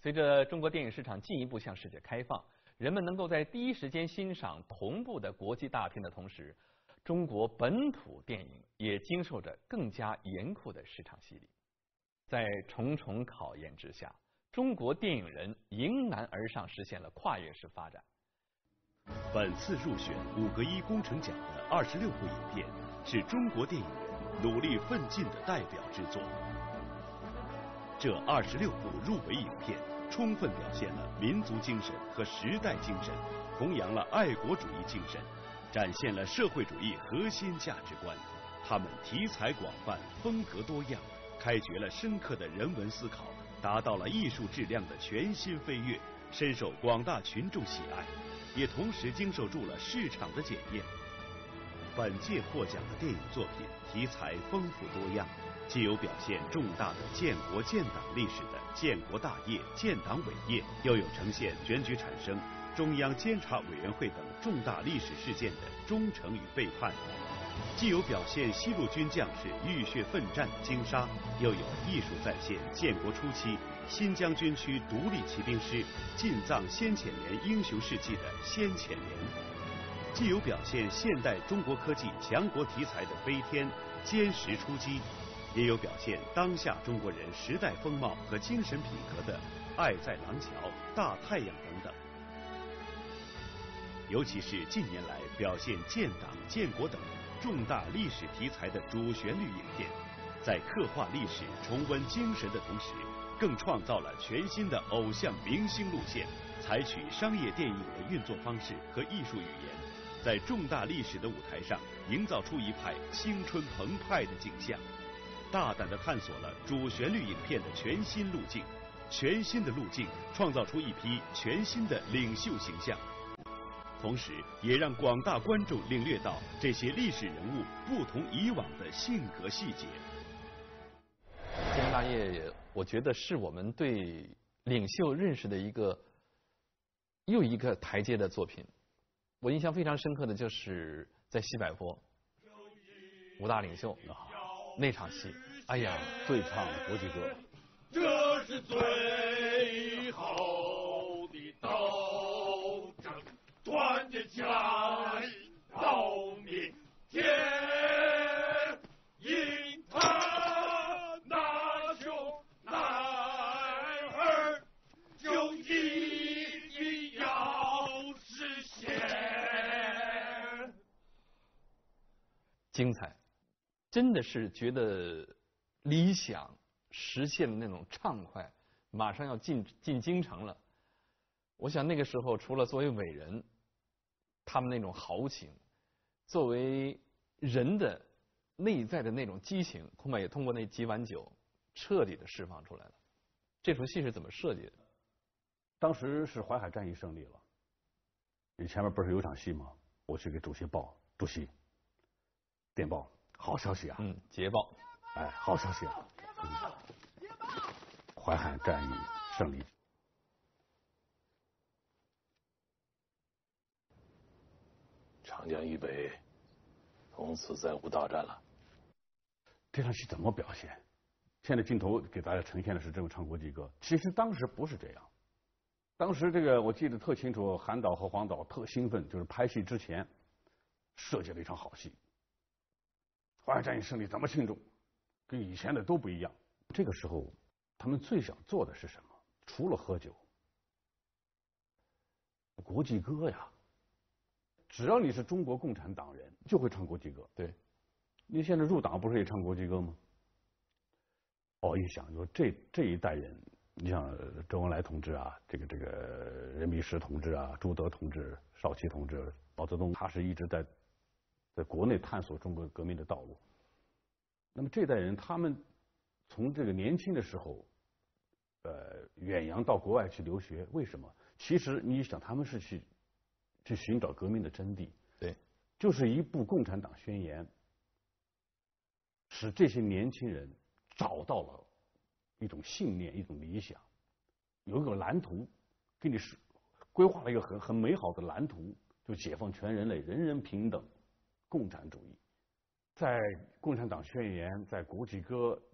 随着中国电影市场进一步向世界开放，人们能够在第一时间欣赏同步的国际大片的同时，中国本土电影也经受着更加严酷的市场洗礼。在重重考验之下，中国电影人迎难而上，实现了跨越式发展。 本次入选5个1工程奖的26部影片，是中国电影人努力奋进的代表之作。这26部入围影片，充分表现了民族精神和时代精神，弘扬了爱国主义精神，展现了社会主义核心价值观。他们题材广泛，风格多样，开掘了深刻的人文思考，达到了艺术质量的全新飞跃，深受广大群众喜爱，也同时经受住了市场的检验。本届获奖的电影作品题材丰富多样，既有表现重大的建国建党历史的建国大业、建党伟业，又有呈现选举产生、中央监察委员会等重大历史事件的忠诚与背叛；既有表现西路军将士浴血奋战经杀，又有艺术再现建国初期新疆军区独立骑兵师进藏先遣连英雄事迹的先遣连；既有表现现代中国科技强国题材的飞天、歼十出击，也有表现当下中国人时代风貌和精神品格的爱在廊桥、大太阳等等。尤其是近年来表现建党建国等重大历史题材的主旋律影片，在刻画历史、重温精神的同时，更创造了全新的偶像明星路线，采取商业电影的运作方式和艺术语言，在重大历史的舞台上营造出一派青春澎湃的景象，大胆地探索了主旋律影片的全新路径，全新的路径创造出一批全新的领袖形象，同时也让广大观众领略到这些历史人物不同以往的性格细节。 建国大业，我觉得是我们对领袖认识的又一个台阶的作品。我印象非常深刻的就是在西柏坡5大领袖那场戏，哎呀， 对唱国际歌， 这是最后的斗争，团结起来到明天，因他那雄男儿就一定要实现。 精彩，真的是觉得理想实现了那种畅快，马上要进京城了。我想那个时候，除了作为伟人，他们那种豪情，作为人的内在的那种激情，恐怕也通过那几碗酒彻底的释放出来了。这出戏是怎么设计的？ 当时是淮海战役胜利了，你前面不是有场戏吗？我去给主席报，主席，电报，好消息啊！ 捷报， 哎，好消息啊！淮海战役胜利。 长江以北从此再无大战了。 这场戏怎么表现？现在镜头给大家呈现的是这种唱国际歌，其实当时不是这样。当时这个我记得特清楚，韩导和黄导特兴奋，就是拍戏之前设计了一场好戏。淮海战役胜利怎么庆祝？跟以前的都不一样。这个时候，他们最想做的是什么？除了喝酒，国际歌呀。只要你是中国共产党人，就会唱国际歌。 对， 你现在入党不是也唱国际歌吗？一想就这一代人，你像周恩来同志啊，这个任弼时同志啊，朱德同志、少奇同志、毛泽东，他是一直在国内探索中国革命的道路。那么这代人，他们从这个年轻的时候，远洋到国外去留学，为什么？其实你想，他们是去寻找革命的真谛。 对， 就是一部《共产党宣言》，使这些年轻人找到了一种信念、一种理想，有一个蓝图，给你规划了一个很美好的蓝图，就解放全人类，人人平等，共产主义。在《共产党宣言》、在国际歌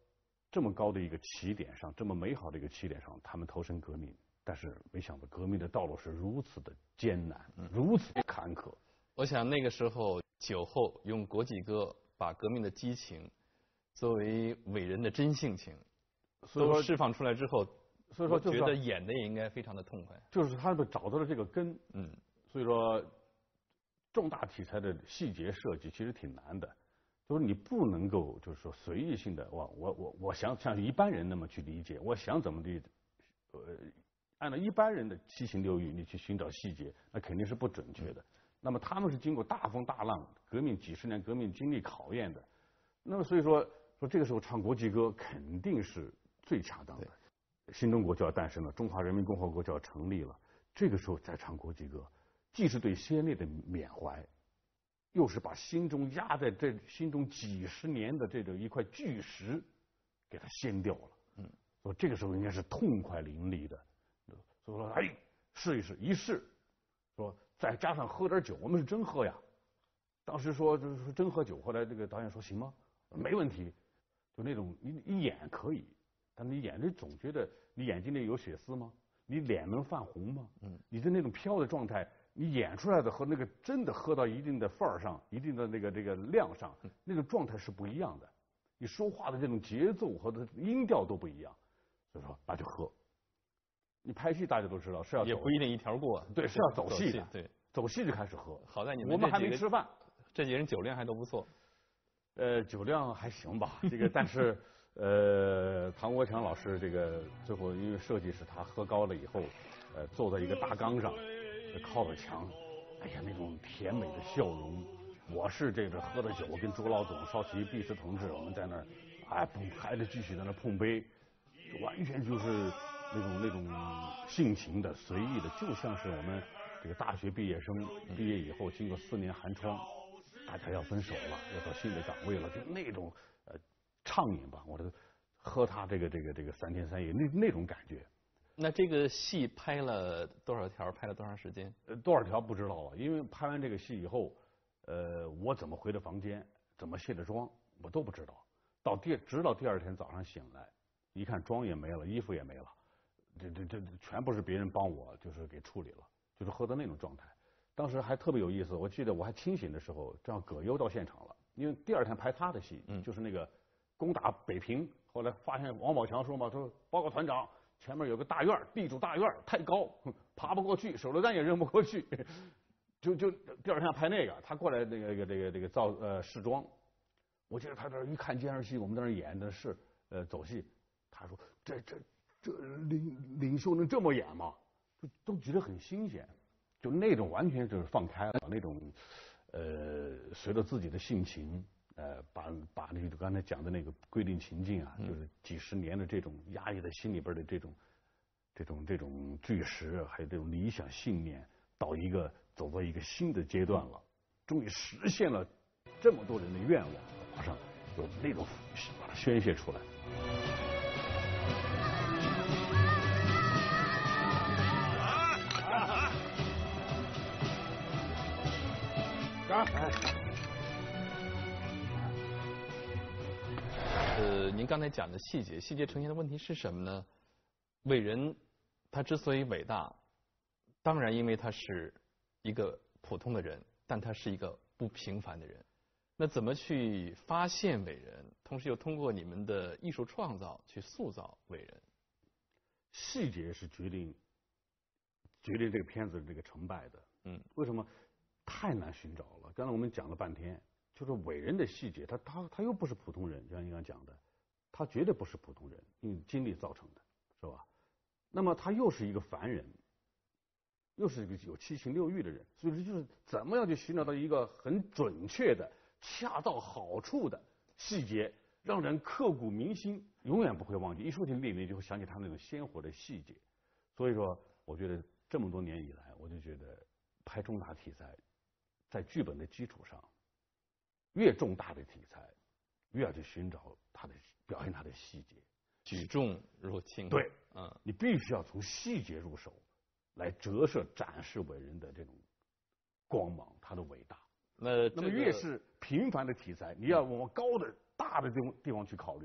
这么高的一个起点上，这么美好的一个起点上，他们投身革命，但是没想到革命的道路是如此的艰难，如此的坎坷。 我想那个时候酒后用国际歌把革命的激情作为伟人的真性情都释放出来之后， 所以说就是觉得演的也应该非常的痛快。 就是他们找到了这个根，所以说重大题材的细节设计其实挺难的，就是你不能够就是说随意性的我想像一般人那么去理解，我想怎么的，按照一般人的七情六欲你去寻找细节，那肯定是不准确的。那么他们是经过大风大浪革命几十年革命经历考验的，那么所以说这个时候唱国际歌肯定是最恰当的。新中国就要诞生了，中华人民共和国就要成立了，这个时候再唱国际歌，既是对先烈的缅怀，又是把心中压在这心中几十年的这种一块巨石给它掀掉了。所以这个时候应该是痛快淋漓的。所以说，哎，试一试，一试，说再加上喝点酒，我们是真喝呀。当时说就是说真喝酒，后来这个导演说行吗？没问题。就那种你演可以，但你演这总觉得你眼睛里有血丝吗？你脸能泛红吗？你的那种飘的状态，你演出来的和那个真的喝到一定的范儿上，一定的这个量上，那种状态是不一样的。你说话的这种节奏和音调都不一样。所以说那就喝。你拍戏大家都知道是要也不一定一条过， 对，是要走戏的， 对， 走戏就开始喝。 好在你们我们还没吃饭， 这几人酒量还都不错。 酒量还行吧，这个但是唐国强老师这个最后因为设计是他喝高了以后，坐在一个大缸上，靠着墙，哎呀那种甜美的笑容。我是这个喝了酒，跟朱老总、邵奇、毕石同志，我们在那儿，哎，还得继续在那碰杯，完全就是那种性情的、随意的，就像是我们这个大学毕业生毕业以后，经过4年寒窗，大家要分手了，要到新的岗位了，就那种畅饮吧，我这喝他这个3天3夜那种感觉。 那这个戏拍了多少条？拍了多长时间？ 多少条不知道了，因为拍完这个戏以后，我怎么回的房间，怎么卸的妆，我都不知道。直到第2天早上醒来，一看妆也没了，衣服也没了，这全部是别人帮我就是给处理了，就是喝的那种状态。当时还特别有意思，我记得我还清醒的时候，正好葛优到现场了，因为第2天拍他的戏，就是那个攻打北平，后来发现王宝强说嘛，说报告团长，前面有个大院，地主大院太高，爬不过去，手榴弹也扔不过去，就第2天拍那个，他过来这个试妆，我记得他这一看监视器，我们在那演的是走戏，他说这领袖能这么演吗？都觉得很新鲜，就那种完全就是放开了那种随着自己的性情把那个刚才讲的那个规定情境啊，就是几十年的这种压抑在心里边的这种巨石，还有这种理想信念，走到一个新的阶段了，终于实现了这么多人的愿望，马上有那种把它宣泄出来。 您刚才讲的细节呈现的问题是什么呢？伟人他之所以伟大，当然因为他是一个普通的人，但他是一个不平凡的人。那怎么去发现伟人，同时又通过你们的艺术创造去塑造伟人？ 细节是决定这个片子这个成败的。为什么？太难寻找了。刚才我们讲了半天，就是伟人的细节，他又不是普通人，就像你刚讲的，他绝对不是普通人，因为经历造成的，是吧？那么他又是一个凡人，又是一个有七情六欲的人，所以说就是怎么样去寻找到一个很准确的、恰到好处的细节，让人刻骨铭心，永远不会忘记。一说起列宁，就会想起他那种鲜活的细节。所以说，我觉得这么多年以来，我就觉得拍重大题材，在剧本的基础上，越重大的题材，越要去寻找表现它的细节， 举重若轻。 对，你必须要从细节入手，来折射展示伟人的这种光芒，他的伟大。那么越是平凡的题材，你要往高的大的地方去考虑。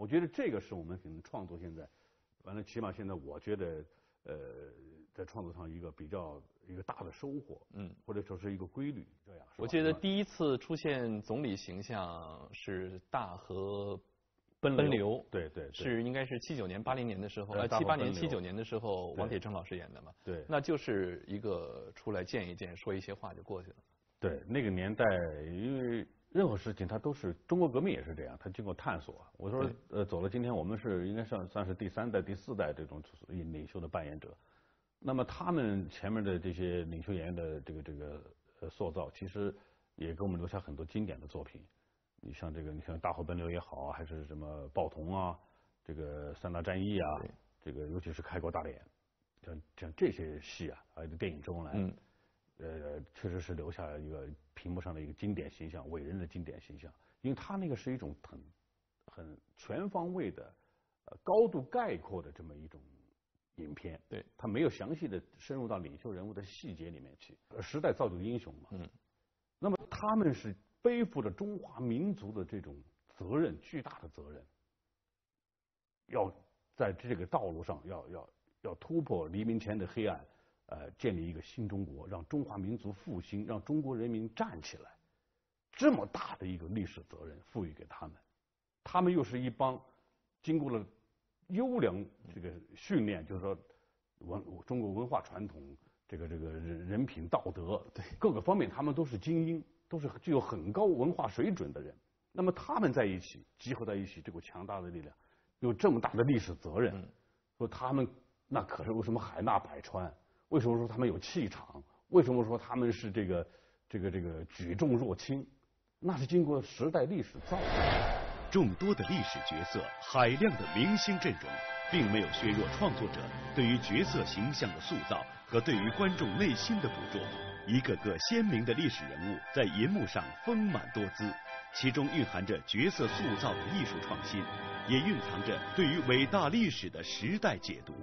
我觉得这个是我们可能创作现在，反正起码现在我觉得在创作上一个大的收获，或者说是一个规律这样。 我记得第一次出现总理形象是大河奔流， 对， 是应该是79年、80年的时候，78年、79年的时候，王铁铮老师演的嘛。 对， 那就是一个出来见一见，说一些话就过去了。 对，那个年代，因为任何事情它都是中国革命也是这样，它经过探索。我说走了今天我们是应该算是第3代、第4代这种领袖的扮演者。那么他们前面的这些领袖演员的这个塑造，其实也给我们留下很多经典的作品。你像大河奔流也好啊，还是什么报童啊，这个3大战役啊，这个尤其是开国大典，像这些戏啊，还有电影中来，确实是留下一个屏幕上的一个经典形象，伟人的经典形象。因为他那个是一种很全方位的、高度概括的这么一种影片。 对， 他没有详细的深入到领袖人物的细节里面去。时代造就英雄嘛。那么他们是背负着中华民族的这种责任，巨大的责任，要在这个道路上要突破黎明前的黑暗，建立一个新中国，让中华民族复兴，让中国人民站起来。这么大的一个历史责任赋予给他们，他们又是一帮经过了优良这个训练，就是说中国文化传统，这个人品道德，对各个方面他们都是精英，都是具有很高文化水准的人。那么他们在一起集合在一起，这股强大的力量，有这么大的历史责任，说他们那可是为什么海纳百川？为什么说他们有气场？为什么说他们是这个举重若轻？那是经过时代历史造就。 众多的历史角色，海量的明星阵容，并没有削弱创作者对于角色形象的塑造和对于观众内心的捕捉。一个个鲜明的历史人物在银幕上丰满多姿，其中蕴含着角色塑造的艺术创新，也蕴藏着对于伟大历史的时代解读。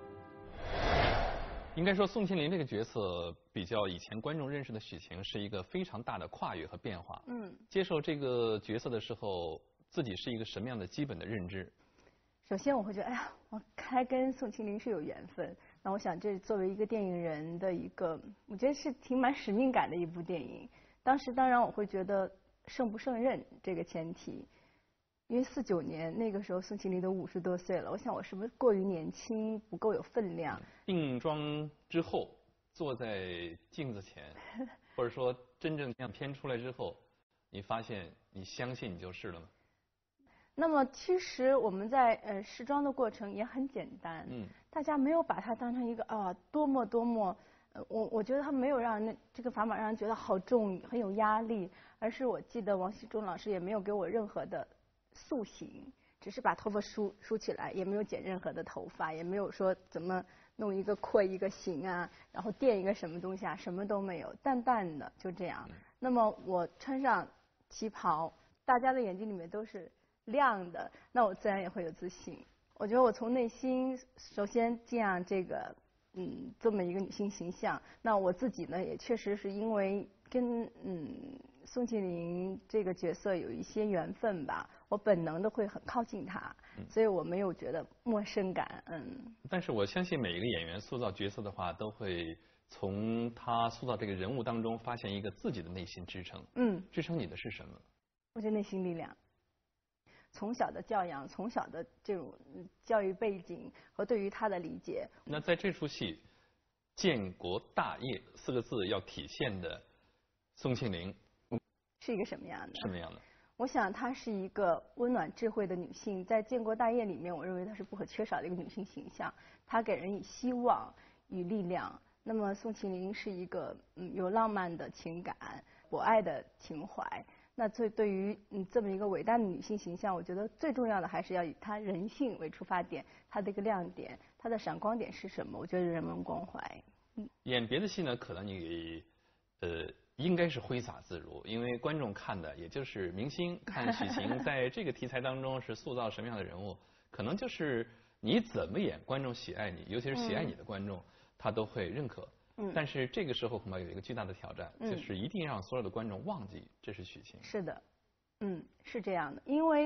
应该说，宋庆龄这个角色比较以前观众认识的许晴是一个非常大的跨越和变化。接受这个角色的时候，自己是一个什么样的基本的认知？ 首先我会觉得，哎呀，我还跟宋庆龄是有缘分。那我想，这作为一个电影人的一个，我觉得是挺蛮使命感的一部电影。当时当然我会觉得胜不胜任这个前提。因为49年那个时候，宋庆龄都50多岁了，我想我是不是过于年轻，不够有分量？定妆之后，坐在镜子前，或者说真正像片出来之后，你发现你相信你就是了吗？ 那么其实我们在试妆的过程也很简单，大家没有把它当成一个多么，我觉得他没有让这个砝码让人觉得好重，很有压力，而是我记得王锡忠老师也没有给我任何的塑形，只是把头发梳起来，也没有剪任何的头发，也没有说怎么弄一个廓一个形啊，然后垫一个什么东西啊，什么都没有，淡淡的就这样。那么我穿上旗袍，大家的眼睛里面都是亮的，那我自然也会有自信。我觉得我从内心首先这样这么一个女性形象，那我自己呢也确实是因为跟宋庆龄这个角色有一些缘分吧，我本能的会很靠近她，所以我没有觉得陌生感。 但是我相信每一个演员塑造角色的话，都会从他塑造这个人物当中发现一个自己的内心支撑。支撑你的是什么？ 我觉得内心力量。从小的教养，从小的这种教育背景和对于他的理解。 那在这出戏“建国大业”4个字要体现的宋庆龄是一个什么样的？ 什么样的？ 我想她是一个温暖智慧的女性，在建国大业里面，我认为她是不可缺少的一个女性形象。她给人以希望与力量。那么宋庆龄是一个有浪漫的情感、博爱的情怀。那对于这么一个伟大的女性形象，我觉得最重要的还是要以她人性为出发点，她的一个亮点，她的闪光点是什么？我觉得人文关怀。 演别的戏呢，可能你应该是挥洒自如，因为观众看的也就是明星，看许晴在这个题材当中是塑造什么样的人物，可能就是你怎么演，观众喜爱你，尤其是喜爱你的观众，他都会认可。但是这个时候恐怕有一个巨大的挑战，就是一定让所有的观众忘记这是许晴。 是的，是这样的，因为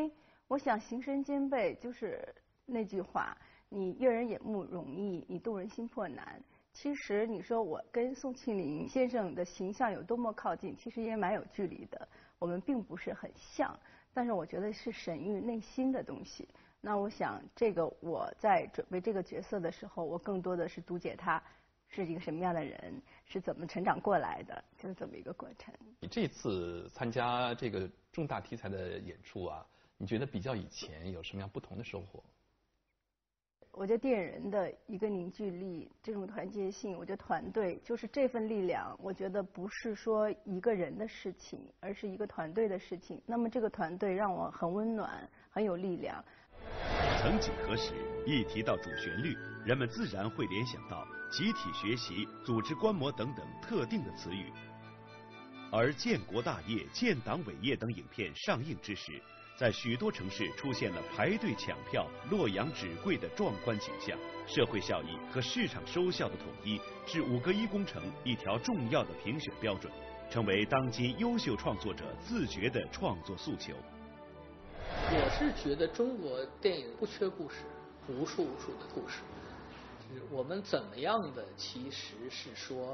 我想形神兼备就是那句话，你悦人眼目容易，你动人心魄难。其实你说我跟宋庆龄先生的形象有多么靠近，其实也蛮有距离的。我们并不是很像，但是我觉得是沈玉内心的东西。那我想，这个我在准备这个角色的时候，我更多的是读解他是一个什么样的人，是怎么成长过来的，就是这么一个过程。 你这次参加这个重大题材的演出啊，你觉得比较以前有什么样不同的收获？ 我觉得电影人的一个凝聚力，这种团结性，我觉得团队就是这份力量，我觉得不是说一个人的事情，而是一个团队的事情。那么这个团队让我很温暖，很有力量。 曾几何时，一提到主旋律，人们自然会联想到集体学习、组织观摩等等特定的词语。而建国大业、建党伟业等影片上映之时，在许多城市出现了排队抢票、洛阳纸贵的壮观景象。社会效益和市场收效的统一，是5个1工程一条重要的评选标准，成为当今优秀创作者自觉的创作诉求。 我是觉得中国电影不缺故事，无数的故事。我们怎么样的其实是说，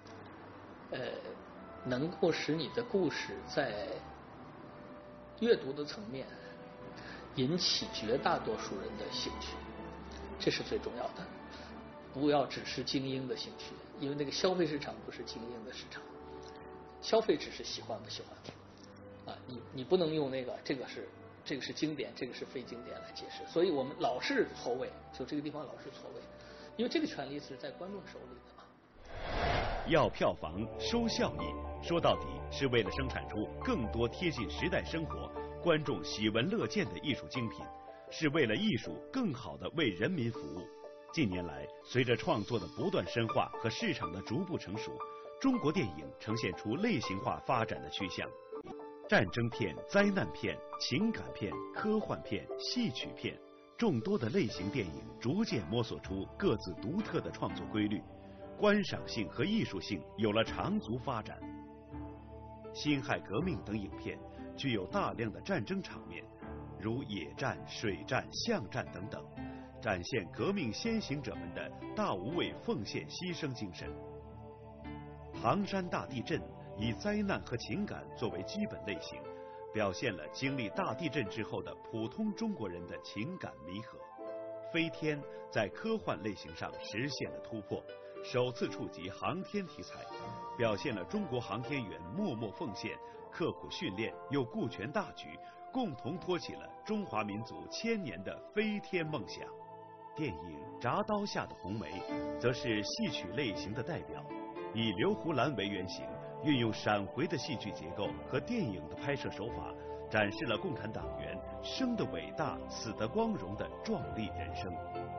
能够使你的故事在阅读的层面引起绝大多数人的兴趣，这是最重要的。不要只是精英的兴趣，因为那个消费市场不是精英的市场，消费只是喜欢不喜欢啊，你不能用那个这个是经典，这个是非经典来解释。所以我们老是错位，就这个地方老是错位，因为这个权利是在观众手里的嘛。 要票房收效益，说到底是为了生产出更多贴近时代生活、观众喜闻乐见的艺术精品，是为了艺术更好地为人民服务。近年来，随着创作的不断深化和市场的逐步成熟，中国电影呈现出类型化发展的趋向。战争片、灾难片、情感片、科幻片、戏曲片，众多的类型电影逐渐摸索出各自独特的创作规律，观赏性和艺术性有了长足发展。辛亥革命等影片具有大量的战争场面，如野战、水战、巷战等等，展现革命先行者们的大无畏奉献牺牲精神。唐山大地震以灾难和情感作为基本类型，表现了经历大地震之后的普通中国人的情感弥合。飞天在科幻类型上实现了突破，首次触及航天题材，表现了中国航天员默默奉献、刻苦训练又顾全大局，共同托起了中华民族1000年的飞天梦想。电影《铡刀下的红梅》则是戏曲类型的代表，以刘胡兰为原型，运用闪回的戏剧结构和电影的拍摄手法，展示了共产党员生得伟大、死得光荣的壮丽人生。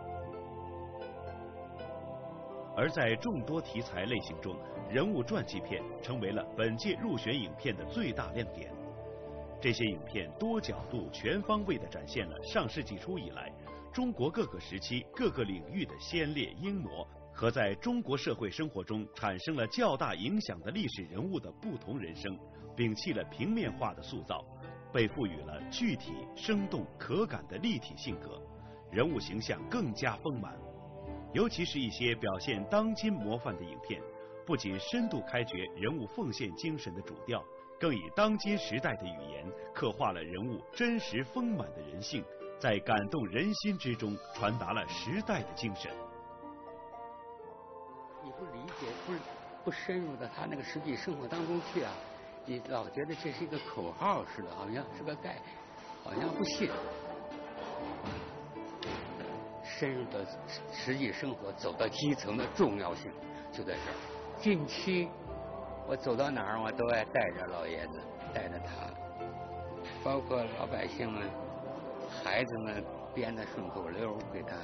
而在众多题材类型中，人物传记片成为了本届入选影片的最大亮点。这些影片多角度、全方位地展现了上世纪初以来中国各个时期各个领域的先烈英模和在中国社会生活中产生了较大影响的历史人物的不同人生，摒弃了平面化的塑造，被赋予了具体、生动、可感的立体性格，人物形象更加丰满。尤其是一些表现当今模范的影片，不仅深度开掘人物奉献精神的主调，更以当今时代的语言刻画了人物真实丰满的人性，在感动人心之中传达了时代的精神。 你不理解，不深入到他那个实际生活当中去啊，你老觉得这是一个口号似的，好像是个概念，好像不信。深入到实际生活，走到基层的重要性就在这儿。近期我走到哪儿，我都爱带着老爷子，带着他，包括老百姓们、孩子们编的顺口溜给他，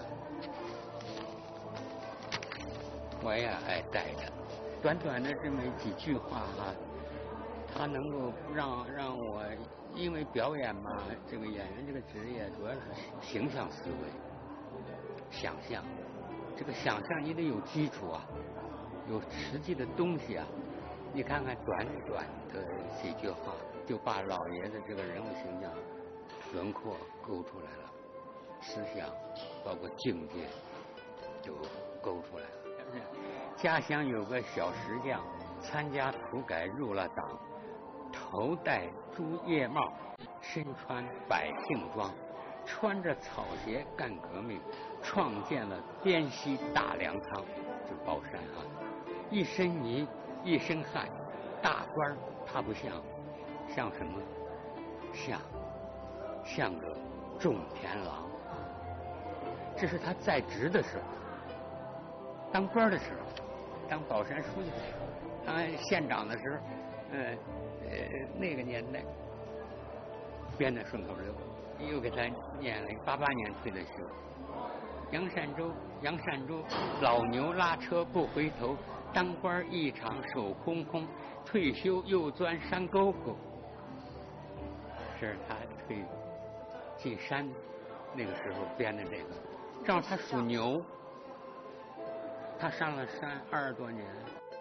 我也爱带着。短短的这么几句话哈，他能够让我，因为表演嘛，这个演员这个职业主要是形象思维。想象，这个想象你得有基础啊，有实际的东西啊。你看看短短的几句话，就把老爷子这个人物形象轮廓勾出来了，思想包括境界就勾出来了。家乡有个小石匠，参加土改入了党，头戴朱叶帽，身穿百姓装，穿着草鞋干革命，创建了汴西大粮仓，就包山啊，一身泥一身汗，大官他不像什么，像个种田郎。这是他在职的时候，当官的时候，当宝山书记的时候，当县长的时候，那个年代编的顺口溜，又给他念了。88年退的休。杨善洲，老牛拉车不回头，当官一场手空空，退休又钻山沟沟。这是他退进山那个时候编的这个。正好他属牛，他上了山20多年，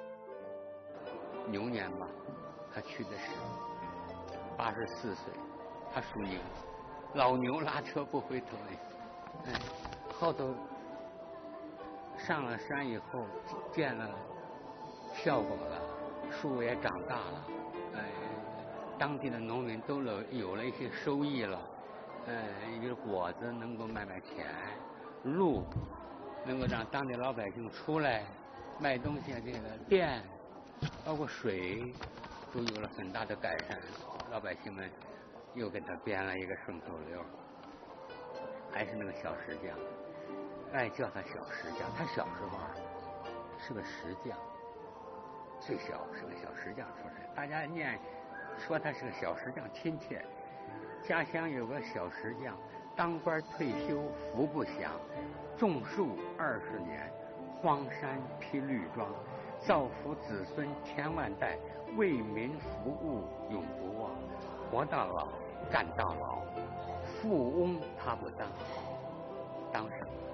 牛年吧，他去的是84岁，他属牛，老牛拉车不回头哎，后头上了山以后见了效果了，树也长大了，当地的农民都有了一些收益了，一个果子能够卖钱，路能够让当地老百姓出来卖东西，这个电包括水都有了很大的改善。老百姓们又给他编了一个顺口溜，还是那个小石匠，爱叫他小石匠。他小时候是个石匠，最小是个小石匠出身，大家说他是个小石匠亲切。家乡有个小石匠，当官退休福不享，种树20年，荒山披绿装，造福子孙千万代，为民服务永不忘。活到老，干到老，富翁他不当，当什么？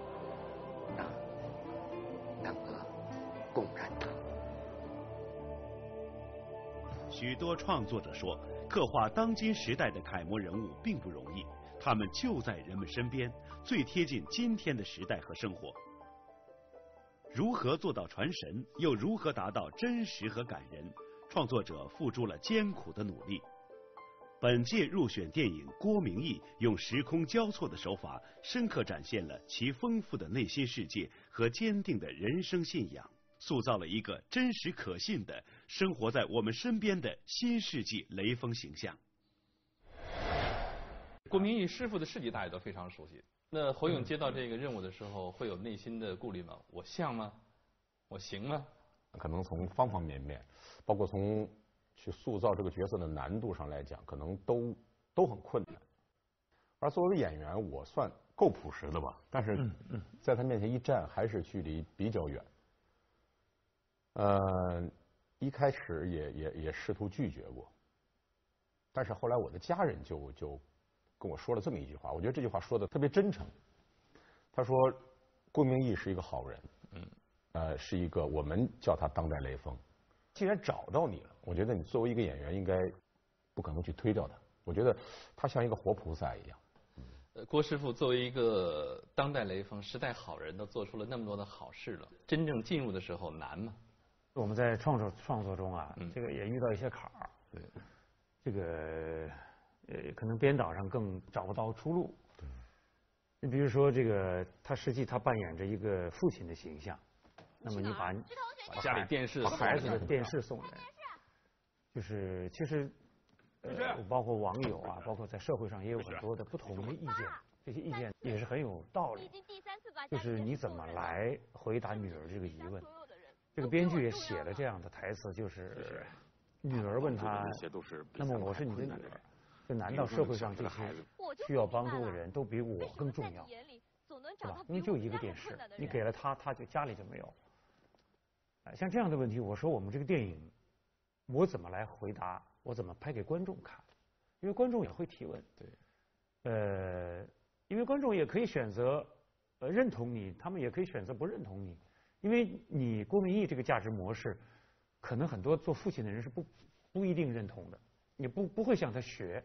当个共产党。 许多创作者说，刻画当今时代的楷模人物并不容易，他们就在人们身边，最贴近今天的时代和生活。如何做到传神，又如何达到真实和感人？创作者付出了艰苦的努力。本届入选电影郭明义用时空交错的手法，深刻展现了其丰富的内心世界和坚定的人生信仰，塑造了一个真实可信的生活在我们身边的新世纪雷锋形象。 郭明义师傅的事迹大家都非常熟悉。那侯勇接到这个任务的时候，会有内心的顾虑吗？我像吗？我行吗？ 可能从方方面面，包括从去塑造这个角色的难度上来讲，可能都很困难。而作为演员，我算够朴实的吧，但是在他面前一站，还是距离比较远。一开始也试图拒绝过，但是后来我的家人就跟我说了这么一句话，我觉得这句话说的特别真诚。他说郭明义是一个好人，是一个我们叫他当代雷锋。既然找到你了，我觉得你作为一个演员，应该不可能去推掉他。我觉得他像一个活菩萨一样。 郭师傅作为一个当代雷锋、时代好人，都做出了那么多的好事了，真正进入的时候难吗？ 我们在创作中啊，这个也遇到一些坎儿。 对， 这个可能编导上更找不到出路。你比如说这个，他实际他扮演着一个父亲的形象，那么你把家里电视孩子的电视送来，就是其实包括网友啊，包括在社会上也有很多的不同的意见，这些意见也是很有道理。就是你怎么来回答女儿这个疑问？这个编剧也写了这样的台词，就是女儿问他，那么我是你的女儿，就难道社会上这些需要帮助的人都比我更重要，对吧？因为就一个电视，你给了他就家里就没有。像这样的问题，我说我们这个电影，我怎么来回答？我怎么拍给观众看？因为观众也会提问。 对。 因为观众也可以选择认同你，他们也可以选择不认同你。因为你郭明义这个价值模式，可能很多做父亲的人是不一定认同的，也不会向他学。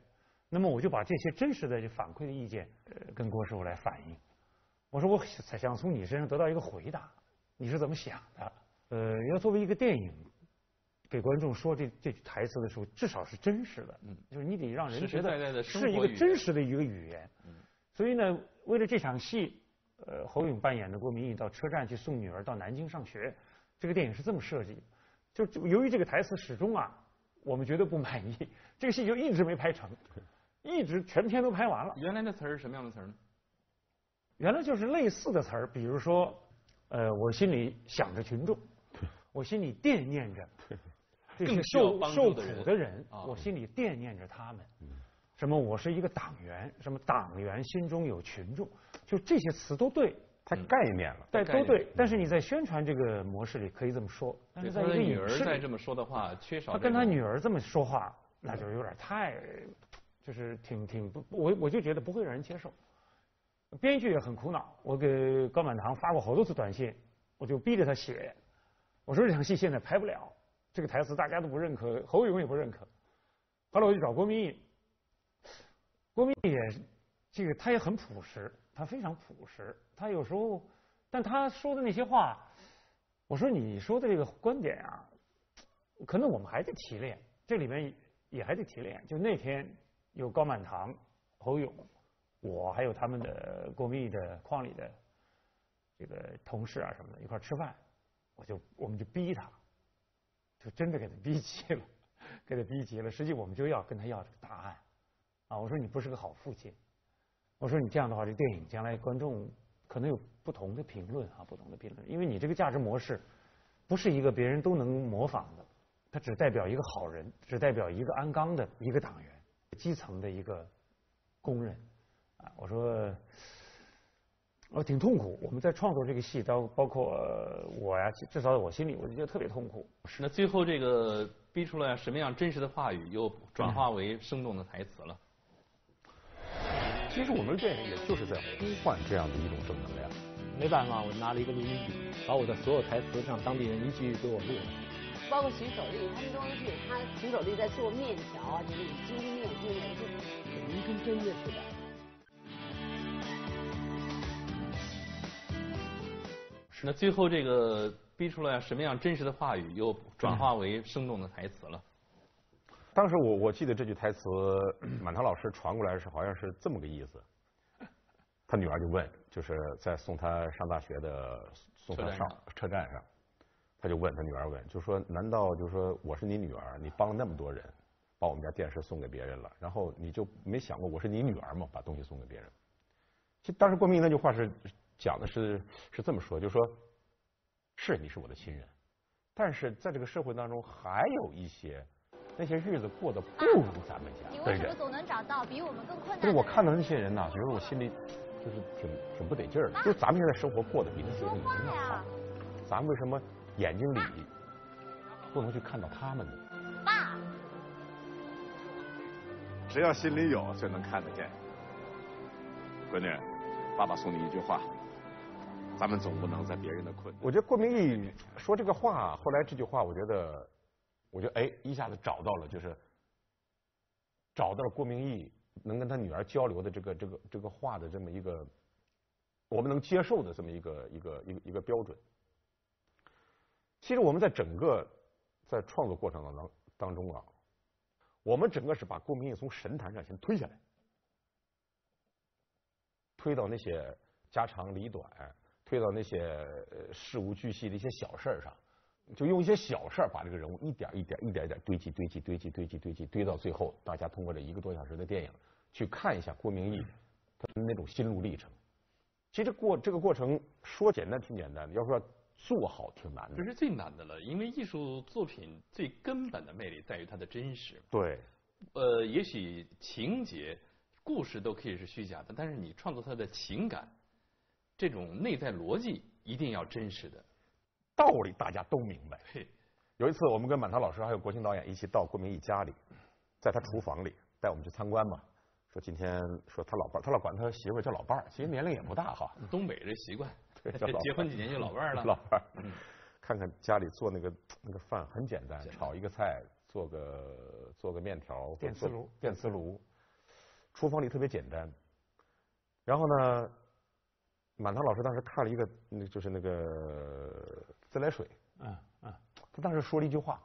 那么我就把这些真实的反馈的意见，跟郭师傅来反映。我说我想从你身上得到一个回答，你是怎么想的？要作为一个电影，给观众说这句台词的时候，至少是真实的，就是你得让人觉得是一个真实的一个语言。所以呢，为了这场戏，侯勇扮演的郭明义到车站去送女儿到南京上学，这个电影是这么设计的。就由于这个台词始终啊，我们觉得不满意，这个戏就一直没拍成，一直全片都拍完了。 原来的词儿是什么样的词儿呢？ 原来就是类似的词儿，比如说，我心里想着群众，我心里惦念着这些受苦的人，我心里惦念着他们。什么我是一个党员，什么党员心中有群众，就这些词都对， 太概念了， 都对。但是你在宣传这个模式里可以这么说，但是在一个女儿再这么说的话，缺少他跟他女儿这么说话，那就有点太，就是挺不，我就觉得不会让人接受。编剧也很苦恼，我给高满堂发过好多次短信，我就逼着他写。我说这场戏现在拍不了，这个台词大家都不认可，侯勇也不认可。后来我就找郭明义，郭明义也这个他也很朴实，他非常朴实。他有时候，但他说的那些话，我说你说的这个观点啊，可能我们还得提炼，这里面也还得提炼。就那天有高满堂、侯勇。我还有他们的郭明义的矿里的这个同事啊什么的一块吃饭，我们就逼他，就真的给他逼急了，给他逼急了。实际我们就要跟他要这个答案啊！我说你不是个好父亲，我说你这样的话，这电影将来观众可能有不同的评论啊，不同的评论，因为你这个价值模式不是一个别人都能模仿的，它只代表一个好人，只代表一个安纲的一个党员，基层的一个工人。我说，我挺痛苦。我们在创作这个戏，包括我呀，至少在我心里，我就觉得特别痛苦。 是那最后这个逼出来什么样真实的话语，又转化为生动的台词了。 其实我们的电影也就是在呼唤这样的一种正能量。 没办法，我拿了一个录音笔，把我的所有台词让当地人一句给我录了。 包括徐守立，他们都是徐守立在做面条啊，就是精面就跟真的似的。 那最后这个逼出来什么样真实的话语，又转化为生动的台词了。 当时我记得这句台词，满堂老师传过来是好像是这么个意思。他女儿就问，就是在送他上大学的送他上车站上，他就问他女儿问，就说难道就是说我是你女儿，你帮了那么多人，把我们家电视送给别人了，然后你就没想过我是你女儿吗？把东西送给别人。其实当时郭明义那句话是。讲的是这么说，就是说，是你是我的亲人，但是在这个社会当中，还有一些那些日子过得不如咱们家的人。 你为什么总能找到比我们更困难的人？ 就是我看到那些人呐，觉得我心里就是挺不得劲儿的。就是咱们现在生活过得比那些人挺好，咱为什么眼睛里不能去看到他们呢？ 爸， 只要心里有，就能看得见。闺女，爸爸送你一句话。咱们总不能在别人的困难。 我觉得郭明义说这个话，后来这句话，我觉得哎，一下子找到了，就是找到了郭明义能跟他女儿交流的这个话的这么一个我们能接受的这么一个标准。其实我们在整个在创作过程当中啊，我们整个是把郭明义从神坛上先推下来，推到那些家长里短。推到那些事无巨细的一些小事上，就用一些小事把这个人物一点一点堆积，堆到最后，大家通过这1个多小时的电影去看一下郭明义他的那种心路历程。其实这个过程说简单挺简单的，要说做好挺难的。 这是最难的了，因为艺术作品最根本的魅力在于它的真实。 对。 也许情节、故事都可以是虚假的，但是你创作它的情感。这种内在逻辑一定要真实的， 道理大家都明白。有一次我们跟满堂老师还有国庆导演一起到郭明义家里，在他厨房里带我们去参观嘛，说今天说他老伴，他老管他媳妇叫老伴儿，其实年龄也不大哈。 东北这习惯，结婚几年就老伴儿了。 老伴儿，看看家里做那个饭很简单，炒一个菜，做个面条， 电磁炉。 厨房里特别简单。然后呢，满堂老师当时看了一个，就是那个自来水，他当时说了一句话，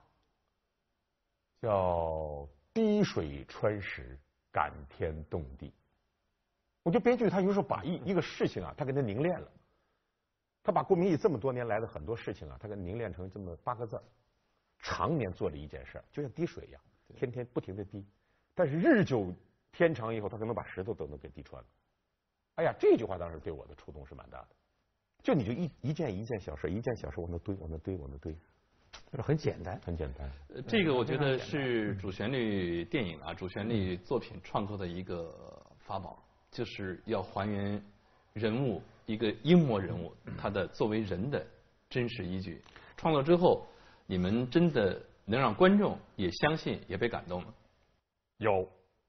叫“滴水穿石，感天动地”。我觉得编剧他有时候把一个事情啊，他给它凝练了。他把郭明义这么多年来的很多事情啊，他给凝练成这么8个字，常年做了一件事，就像滴水一样，天天不停的滴。但是日久天长以后，他可能把石头都能给滴穿了。哎呀，这句话当时对我的触动是蛮大的。就你就一件小事，一件小事往那堆，往那堆，往那堆， 就是很简单， 很简单。 这个我觉得是主旋律电影啊，主旋律作品创作的一个法宝，就是要还原人物一个英模人物他的作为人的真实依据。创作之后，你们真的能让观众也相信，也被感动吗？ 有。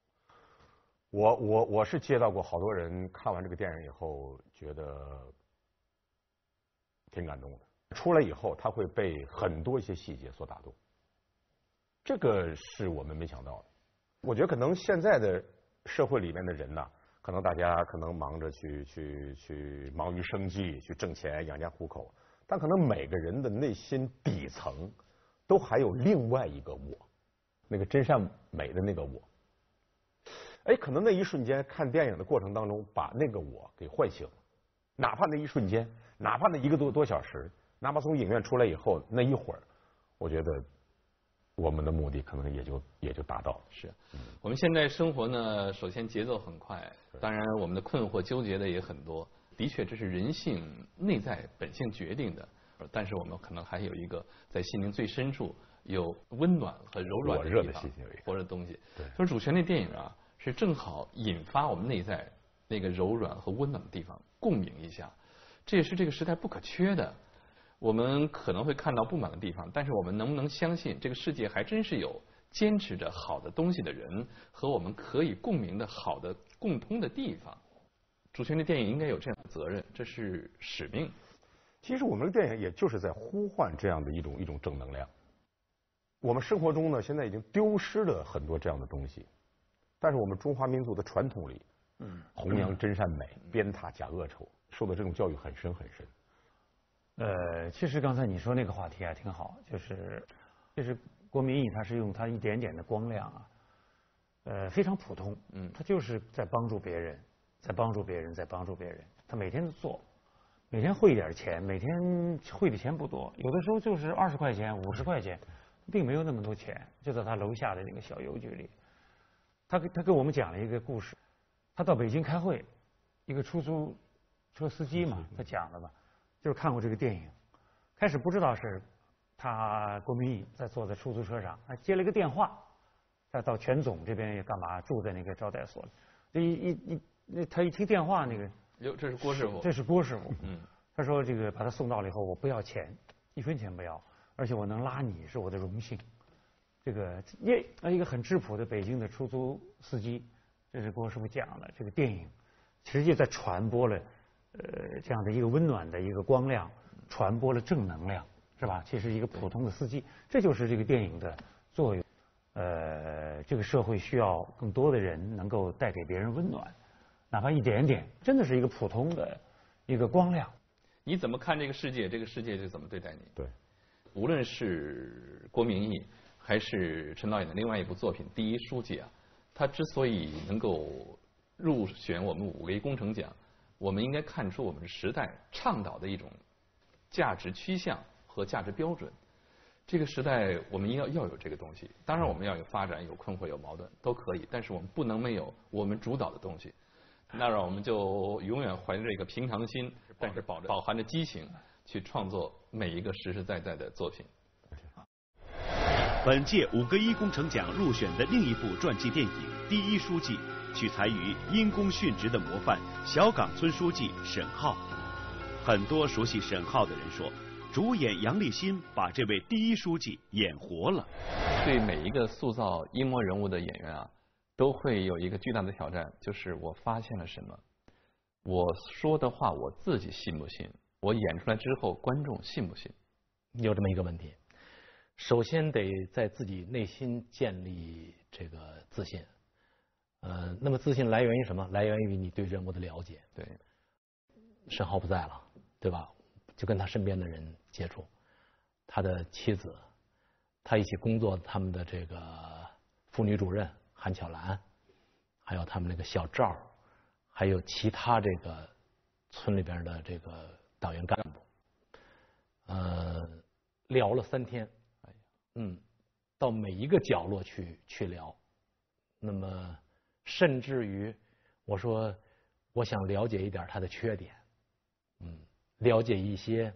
我是接到过好多人看完这个电影以后觉得挺感动的，出来以后他会被很多一些细节所打动，这个是我们没想到的。我觉得可能现在的社会里面的人呐，可能大家可能忙着去忙于生计，去挣钱养家糊口，但可能每个人的内心底层都还有另外一个我，那个真善美的那个我。哎，可能那一瞬间看电影的过程当中，把那个我给唤醒了，哪怕那一瞬间，哪怕那1个多小时，哪怕从影院出来以后那一会儿，我觉得我们的目的可能也就达到了。 是，我们现在生活呢，首先节奏很快，当然我们的困惑纠结的也很多，的确这是人性内在本性决定的，但是我们可能还有一个在心灵最深处有温暖和柔软的地方，活着的东西。所以主旋律电影啊，是正好引发我们内在那个柔软和温暖的地方，共鸣一下，这也是这个时代不可缺的。我们可能会看到不满的地方，但是我们能不能相信这个世界还真是有坚持着好的东西的人和我们可以共鸣的好的共通的地方？主旋律电影应该有这样的责任，这是使命。 其实我们的电影也就是在呼唤这样的一种正能量。我们生活中呢，现在已经丢失了很多这样的东西。但是我们中华民族的传统里，弘扬真善美，鞭挞假恶丑，受的这种教育很深很深。 其实刚才你说那个话题还挺好，就是郭明义他是用他一点点的光亮啊，非常普通，他就是在帮助别人，在帮助别人，在帮助别人。他每天都做，每天汇一点钱，每天汇的钱不多，有的时候就是20块钱、50块钱，并没有那么多钱，就在他楼下的那个小邮局里。他跟我们讲了一个故事，他到北京开会，一个出租车司机嘛，他讲了嘛，就是看过这个电影，开始不知道是他郭明义坐在出租车上，他接了一个电话，他到全总这边也干嘛，住在那个招待所里，他一听电话那个， 这是郭师傅， 这是郭师傅，他说这个把他送到了以后，我不要钱，1分钱不要，而且我能拉你是我的荣幸。这个一个很质朴的北京的出租司机，这是郭师傅讲的。这个电影实际在传播了这样的一个温暖的一个光亮，传播了正能量，是吧？其实一个普通的司机，这就是这个电影的作用。这个社会需要更多的人能够带给别人温暖，哪怕一点点，真的是一个普通的一个光亮。 你怎么看这个世界？这个世界就怎么对待你？ 对， 无论是郭明义。还是陈导演的另外一部作品《第一书记》啊，他之所以能够入选我们5个亿工程奖，我们应该看出我们时代倡导的一种价值趋向和价值标准。这个时代我们要有这个东西，当然我们要有发展、有困惑、有矛盾都可以，但是我们不能没有我们主导的东西。那让我们就永远怀着一个平常心，但是饱含着激情去创作每一个实实在在的作品。 本届5个亿工程奖入选的另一部传记电影《第一书记》，取材于因公殉职的模范小岗村书记沈浩。很多熟悉沈浩的人说，主演杨立新把这位第一书记演活了。 对每一个塑造英模人物的演员啊，都会有一个巨大的挑战，就是我发现了什么，我说的话我自己信不信，我演出来之后观众信不信？ 有这么一个问题。首先得在自己内心建立这个自信， 那么自信来源于什么？来源于你对人物的了解。 对， 沈浩不在了，对吧？就跟他身边的人接触，他的妻子，他一起工作，他们的这个妇女主任韩巧兰，还有他们那个小赵，还有其他这个村里边的这个党员干部，聊了3天，到每一个角落去聊，那么甚至于我说我想了解一点他的缺点，了解一些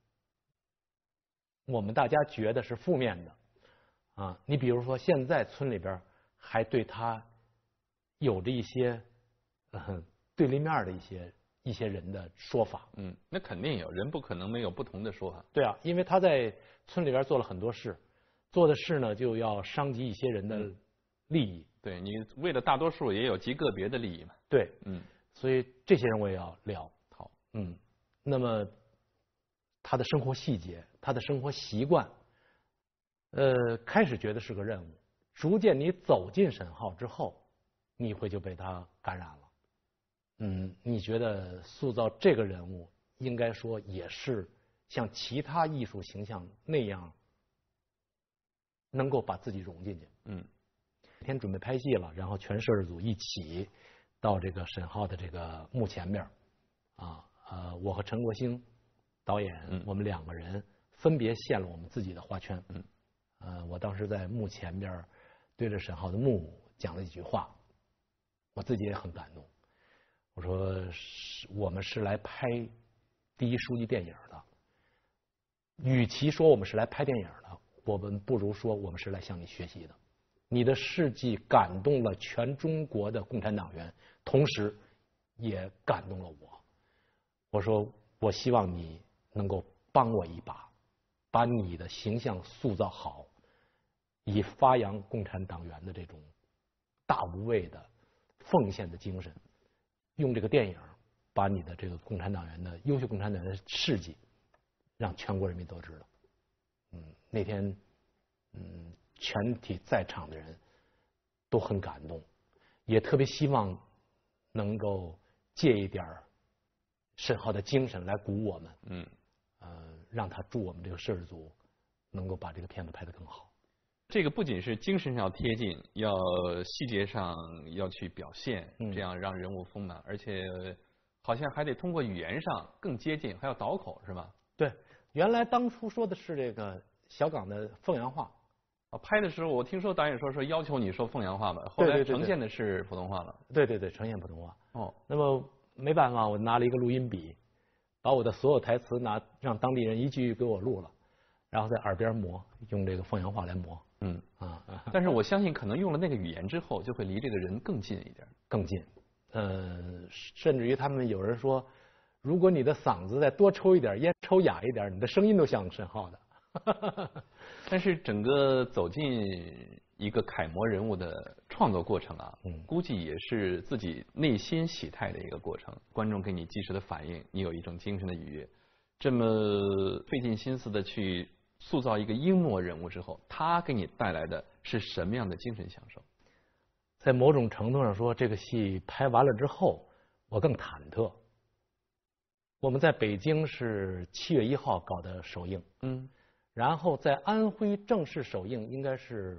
我们大家觉得是负面的啊，你比如说现在村里边还对他有着一些对立面的一些人的说法。 那肯定有人不可能没有不同的说法。 对啊，因为他在村里边做了很多事，做的事呢就要伤及一些人的利益。 对，你为了大多数也有极个别的利益嘛。 对，所以这些人我也要聊。 好， 那么他的生活细节，他的生活习惯，开始觉得是个任务，逐渐你走进沈浩之后，你会就被他感染了。你觉得塑造这个人物，应该说也是像其他艺术形象那样，能够把自己融进去。那天准备拍戏了，然后全摄制组一起到这个沈浩的这个幕前边我和陈国兴导演，我们2个人分别献了我们自己的花圈。我当时在幕前边对着沈浩的幕讲了几句话，我自己也很感动。我说我们是来拍第一书记电影的，与其说我们是来拍电影的，我们不如说我们是来向你学习的。你的事迹感动了全中国的共产党员，同时也感动了我。我说我希望你能够帮我一把，把你的形象塑造好，以发扬共产党员的这种大无畏的奉献的精神，用这个电影把你的这个共产党员的优秀共产党员的事迹让全国人民都知道。那天全体在场的人都很感动，也特别希望能够借一点沈浩的精神来鼓舞我们。让他助我们这个摄制组能够把这个片子拍得更好。 这个不仅是精神上贴近，要细节上要去表现，这样让人物丰满，而且好像还得通过语言上更接近，还要倒口，是吧？ 对，原来当初说的是这个小岗的凤阳话。 拍的时候我听说导演说要求你说凤阳话吧，后来呈现的是普通话了。 对，呈现普通话。那么没办法，我拿了一个录音笔，把我的所有台词让当地人一句给我录了，然后在耳边磨，用这个凤阳话来磨。 但是我相信可能用了那个语言之后，就会离这个人更近一点。 更近。甚至于他们有人说，如果你的嗓子再多抽一点烟，抽哑一点，你的声音都像沈浩的。 但是整个走进一个楷模人物的创作过程啊，估计也是自己内心喜态的一个过程。观众给你及时的反应，你有一种精神的愉悦。这么费尽心思的去塑造一个英模人物之后，他给你带来的是什么样的精神享受？ 在某种程度上说，这个戏拍完了之后，我更忐忑。我们在北京是7月1号搞的首映，然后在安徽正式首映应该是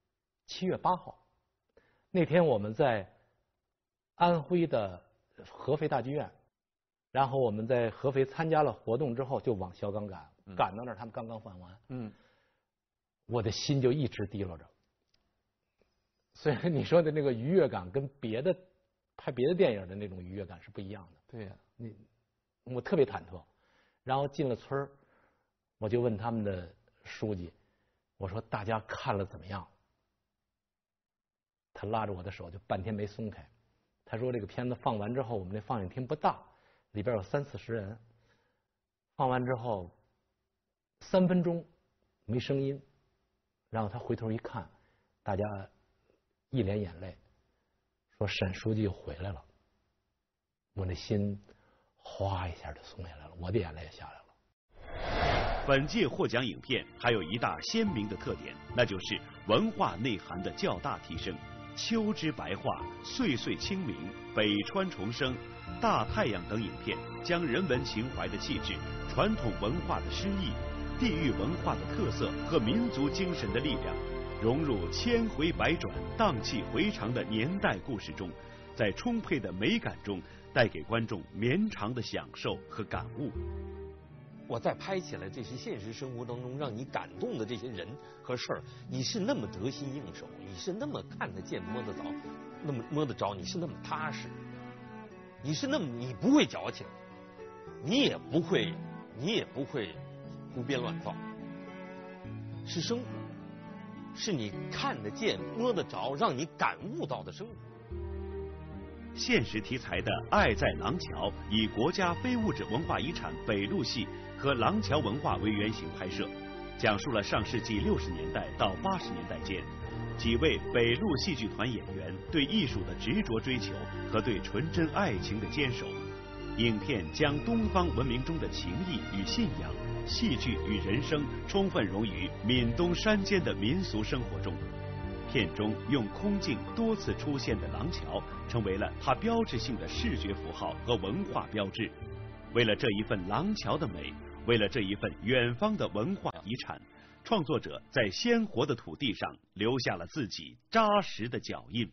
7月8号。那天我们在安徽的合肥大剧院，然后我们在合肥参加了活动之后，就往小岗赶，赶到那儿他们刚刚放完，我的心就一直提溜着。所以你说的那个愉悦感跟拍别的电影的那种愉悦感是不一样的。 对呀， 我特别忐忑。然后进了村儿，我就问他们的书记，我说大家看了怎么样？他拉着我的手就半天没松开。他说这个片子放完之后，我们那放映厅不大，里边有30-40人。放完之后3分钟没声音，然后他回头一看，大家一脸眼泪，说沈书记又回来了。我那心哗一下就松下来了，我的眼泪也下来了。 本届获奖影片还有一大鲜明的特点，那就是文化内涵的较大提升。 秋之白桦》《岁岁清明》《北川重生》《大太阳》等影片，将人文情怀的气质、传统文化的诗意、地域文化的特色和民族精神的力量，融入千回百转、荡气回肠的年代故事中，在充沛的美感中，带给观众绵长的享受和感悟。 我再拍起来这些现实生活当中让你感动的这些人和事儿，你是那么得心应手，你是那么看得见摸得着，那么摸得着，你是那么踏实，你是那么你不会矫情，你也不会胡编乱造，是生活，是你看得见摸得着让你感悟到的生活。 现实题材的《爱在廊桥》以国家非物质文化遗产北路戏和廊桥文化为原型拍摄，讲述了上世纪60年代到80年代间几位北路戏剧团演员对艺术的执着追求和对纯真爱情的坚守。影片将东方文明中的情谊与信仰、戏剧与人生充分融于闽东山间的民俗生活中。片中用空镜多次出现的廊桥，成为了它标志性的视觉符号和文化标志。为了这一份廊桥的美，为了这一份远方的文化遗产，创作者在鲜活的土地上留下了自己扎实的脚印。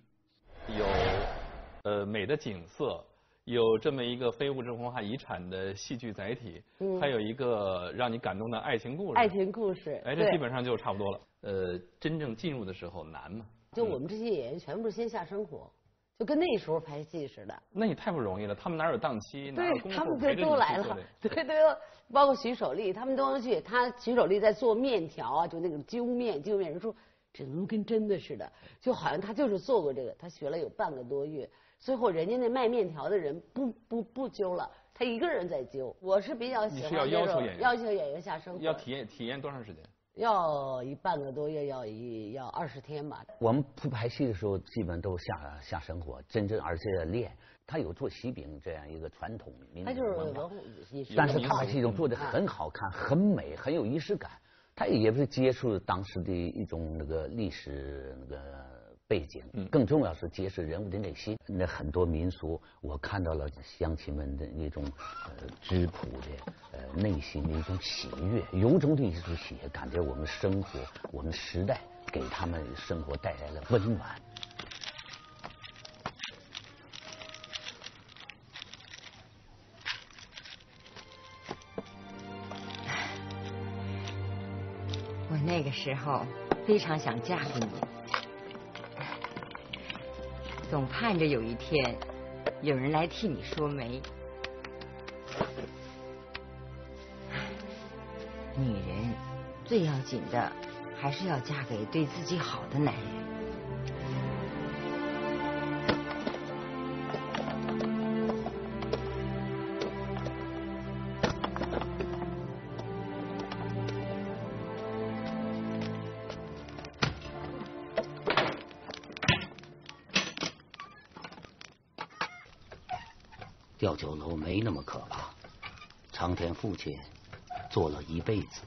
有美的景色，有这么一个非物质文化遗产的戏剧载体，还有一个让你感动的爱情故事。 爱情故事， 哎，这基本上就差不多了。真正进入的时候难嘛？ 就我们这些演员全部是线下生活，就跟那时候拍戏似的。 那你太不容易了，他们哪有档期？ 对，他们都来了，对，包括徐守立，他们都能去。徐守立在做面条啊，就那种揪面，人说这都跟真的似的，就好像他就是做过这个，他学了有半个多月。最后人家那卖面条的人不揪了，他一个人在揪。我是比较喜欢这种要求演员下生活， 要体验多长时间？ 要半个多月，要20天吧。 我们不拍戏的时候，基本都下生活，真正而且练。他有做喜饼这样一个传统民族文化，但是他把戏种做得很好看、很美、很有仪式感。他也不是接触当时的一种那个历史那个背景，更重要是揭示人物的内心。那很多民俗，我看到了乡亲们的那种质朴的内心的一种喜悦，由衷的一种喜悦，感觉我们生活、我们时代给他们生活带来了温暖。 我那个时候非常想嫁给你，总盼着有一天有人来替你说媒。女人最要紧的还是要嫁给对自己好的男人。 吊酒楼没那么可怕，长田父亲做了一辈子。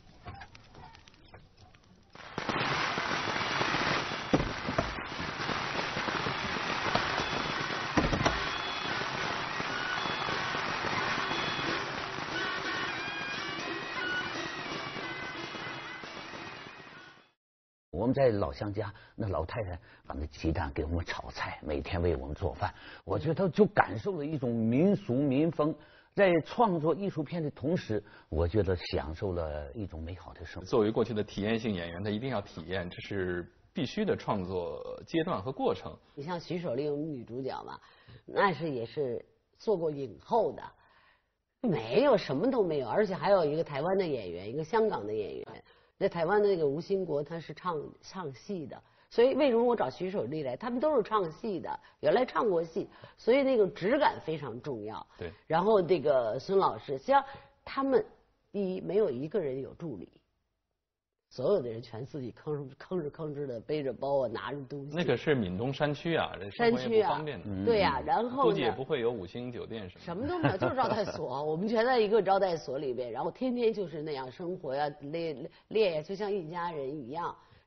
我们在老乡家，那老太太把那鸡蛋给我们炒菜，每天为我们做饭。我觉得就感受了一种民俗民风，在创作艺术片的同时，我觉得享受了一种美好的生活。 作为过去的体验性演员，他一定要体验，这是必须的创作阶段和过程。 你像徐守立我们女主角嘛，那是也是做过影后的，没有什么都没有，而且还有一个台湾的演员，一个香港的演员。在台湾的那个吴兴国，他是唱戏的，所以为什么我找徐守立来？他们都是唱戏的，原来唱过戏，所以那个质感非常重要。 对。然后这个孙老师，实际上他们第一没有一个人有助理，所有的人全自己吭哧的背着包啊，拿着东西。 那个是闽东山区啊， 山区啊， 不方便的。 对呀，然后估计也不会有5星酒店什么都没有，就是招待所。我们全在一个招待所里边，然后天天就是那样生活呀，练呀，就像一家人一样。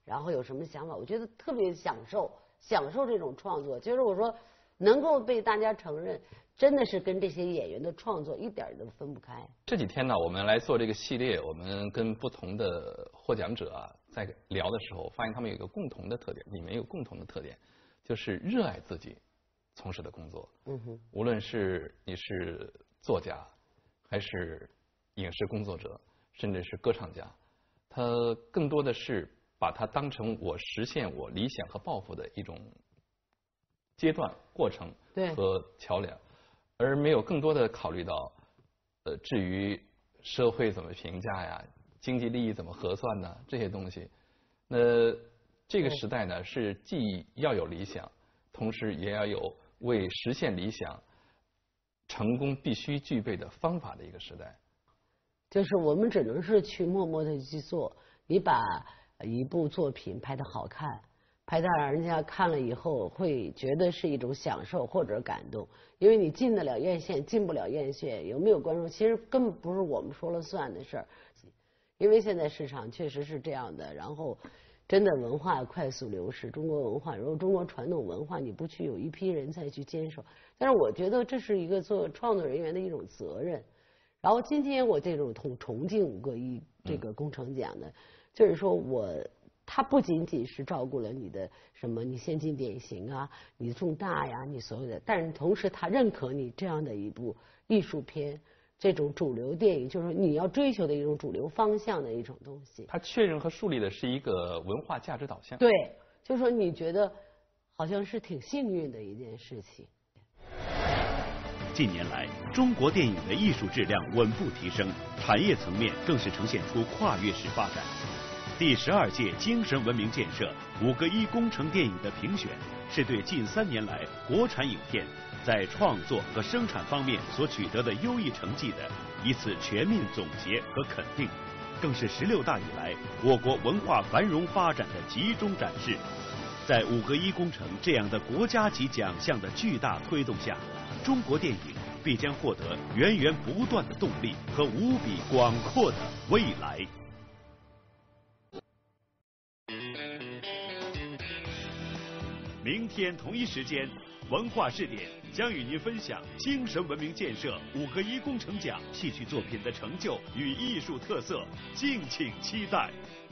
然后有什么想法，我觉得特别享受这种创作。就是我说能够被大家承认，真的是跟这些演员的创作一点都分不开。 这几天呢，我们来做这个系列，我们跟不同的获奖者啊在聊的时候，发现他们有一个共同的特点，里面有共同的特点，就是热爱自己从事的工作。无论是你是作家，还是影视工作者，甚至是歌唱家，他更多的是把它当成我实现我理想和抱负的一种阶段、过程和桥梁，而没有更多的考虑到，至于社会怎么评价呀、经济利益怎么核算呢？这些东西，那这个时代呢，是既要有理想，同时也要有为实现理想成功必须具备的方法的一个时代。 就是我们只能是去默默的去做，你把一部作品拍得好看，拍到让人家看了以后会觉得是一种享受或者感动，因为你进得了院线，进不了院线，有没有观众，其实根本不是我们说了算的事儿。因为现在市场确实是这样的，然后真的文化快速流失，中国文化，如果中国传统文化你不去有一批人才去坚守，但是我觉得这是一个做创作人员的一种责任。然后今天我这种重庆5个亿这个工程奖呢，就是说他不仅仅是照顾了你的什么你先进典型啊，你重大呀，你所有的，但是同时他认可你这样的一部艺术片，这种主流电影，就是你要追求的一种主流方向的一种东西。 他确认和树立的是一个文化价值导向。 对，就是说你觉得好像是挺幸运的一件事情。 近年来，中国电影的艺术质量稳步提升，产业层面更是呈现出跨越式发展。第12届精神文明建设5个一工程电影的评选，是对近3年来国产影片在创作和生产方面所取得的优异成绩的一次全面总结和肯定，更是16大以来我国文化繁荣发展的集中展示。在5个一工程这样的国家级奖项的巨大推动下，中国电影必将获得源源不断的动力和无比广阔的未来。明天同一时间，文化视点将与您分享精神文明建设5个一工程奖戏剧作品的成就与艺术特色，敬请期待。